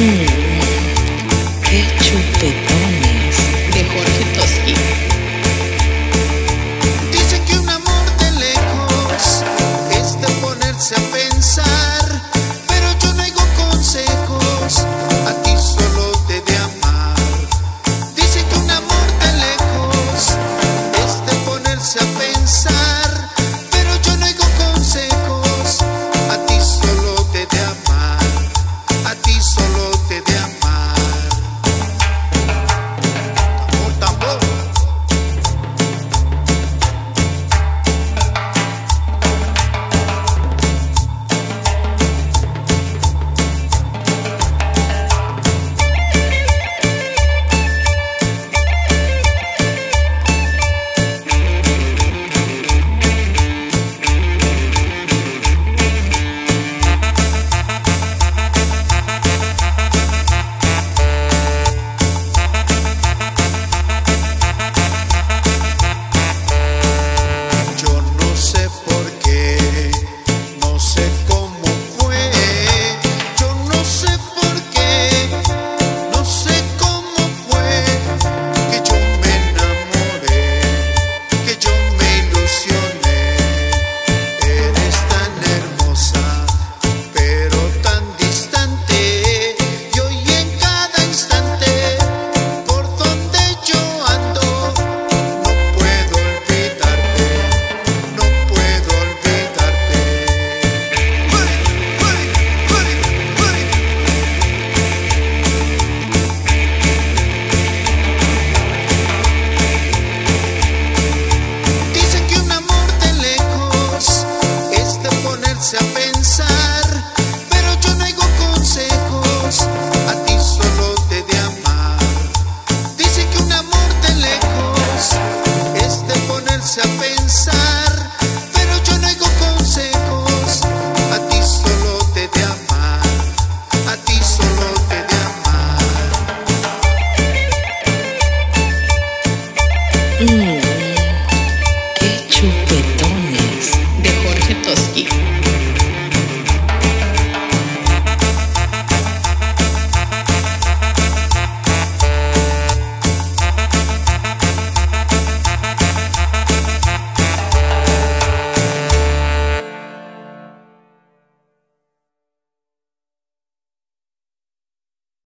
Qué chupetones. De Jorge Toski. Dicen que un amor de lejos es de ponerse a pensar, pero yo no oigo consejos, a ti solo te de amar. Dicen que un amor de lejos es de ponerse a pensar, pero yo no oigo consejos, a ti solo te de amar, a ti solo